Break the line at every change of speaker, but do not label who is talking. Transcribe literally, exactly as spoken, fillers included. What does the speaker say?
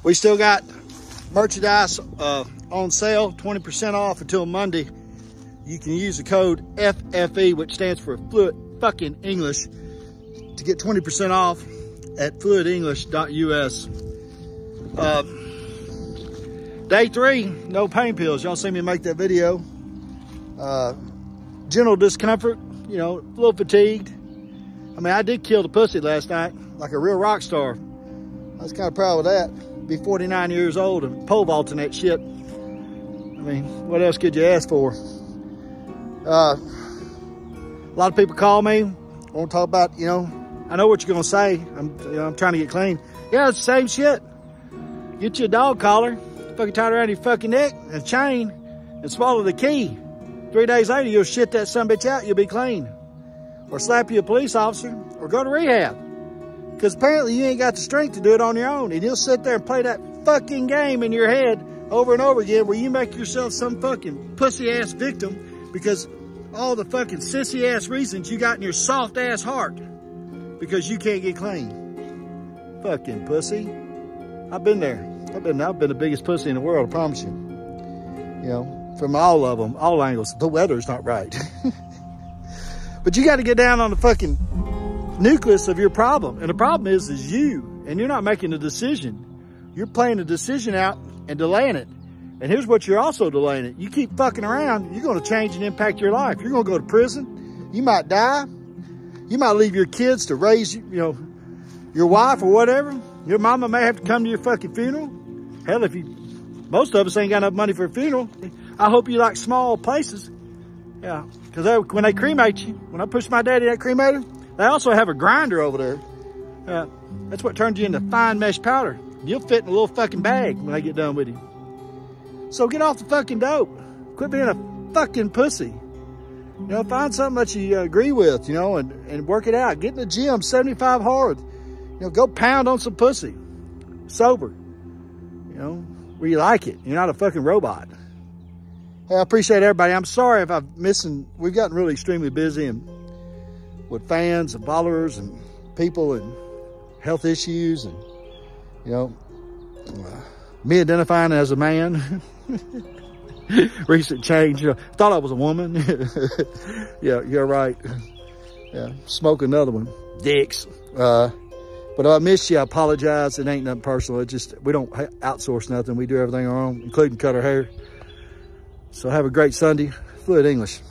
We still got merchandise uh, on sale, twenty percent off until Monday. You can use the code F F E, which stands for Fluid Fucking English, to get twenty percent off at fluid english dot U S. Uh, day three, no pain pills. Y'all see me make that video. Uh, general discomfort, you know, a little fatigued. I mean, I did kill the pussy last night like a real rock star. I was kind of proud of that. Be forty-nine years old and pole vaulting that shit. I mean, what else could you ask for? Uh, a lot of people call me, want to talk about, you know, I know what you're going to say. I'm, you know, I'm trying to get clean. Yeah, it's the same shit. Get you a dog collar, fucking tie it around your fucking neck, and a chain, and swallow the key. Three days later, you'll shit that sumbitch out, you'll be clean. Or slap you a police officer, or go to rehab. Because apparently you ain't got the strength to do it on your own. And you'll sit there and play that fucking game in your head over and over again where you make yourself some fucking pussy-ass victim because all the fucking sissy-ass reasons you got in your soft-ass heart because you can't get clean. Fucking pussy. I've been there. I've been, I've been the biggest pussy in the world, I promise you. You know, from all of them, all angles. The weather's not right. But you got to get down on the fucking nucleus of your problem. And the problem is, is you. And you're not making a decision. You're playing a decision out and delaying it. And here's what you're also delaying it. You keep fucking around, you're going to change and impact your life. You're going to go to prison. You might die. You might leave your kids to raise, you know, your wife or whatever. Your mama may have to come to your fucking funeral. Hell, if you, most of us ain't got enough money for a funeral. I hope you like small places. Yeah, because when they cremate you, when I push my daddy in that cremator, they also have a grinder over there. Uh, that's what turns you into fine mesh powder. You'll fit in a little fucking bag when they get done with you. So get off the fucking dope. Quit being a fucking pussy. You know, find something that you uh, agree with, you know, and, and work it out. Get in the gym, seventy-five hard. You know, go pound on some pussy. Sober. You know, where you like it. You're not a fucking robot. Hey, I appreciate everybody. I'm sorry if I've missing. We've gotten really extremely busy and with fans and followers and people and health issues and, you know, uh, me identifying as a man. Recent change. You know, thought I was a woman. Yeah, you're right. Yeah, smoke another one. Dicks. Uh, but if I missed you, I apologize. It ain't nothing personal. It just, we don't outsource nothing. We do everything on our own, including cut our hair. So have a great Sunday. Fluid English.